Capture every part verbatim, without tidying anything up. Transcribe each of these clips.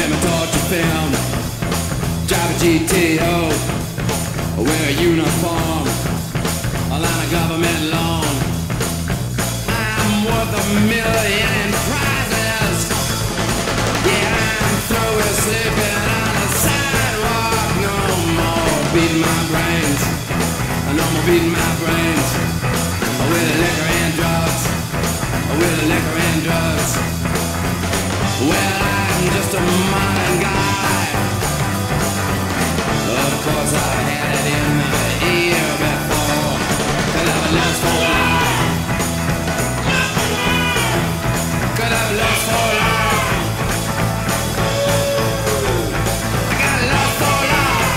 wear my torture film, drive a G T O, wear a uniform, a line of government loan. I'm worth a million prizes. Yeah, I'm through with sleeping on the sidewalk. No more beating my brains. No more beating my brains with liquor and drugs. With liquor and drugs. Well, I'm just a modern guy. Of course, I had it in the ear before. Could have a lust for life. Could have a lust for life. I got a lust for life.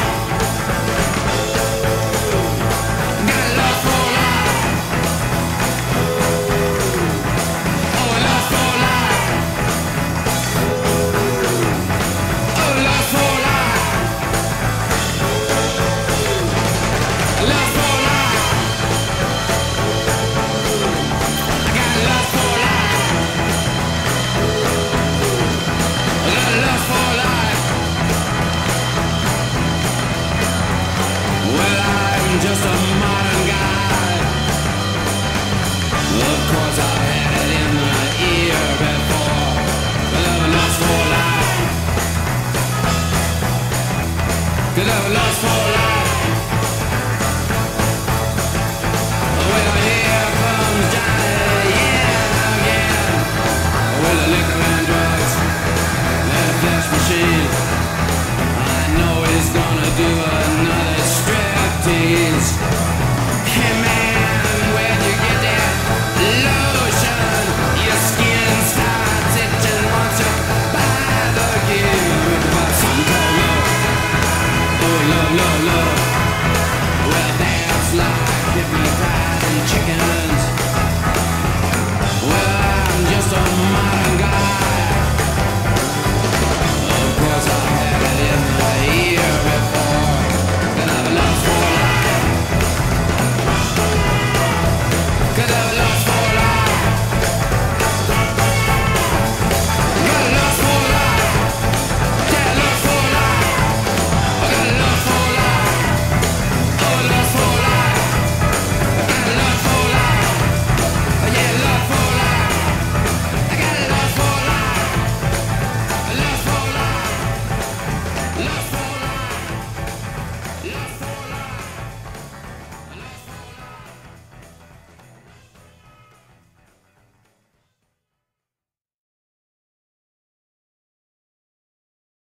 I got a lust for life. Oh, a lust for life. Oh, lust for life. Lust for life. I got lust for life. I got lust for life. Well, I'm just a modern guy. Of course, I had it in the ear before. Could have a lust for life. Could have a lust for life. Well, here comes Johnny, yeah, again. With the liquor and drugs and a flesh machine. I know he's gonna do another striptease.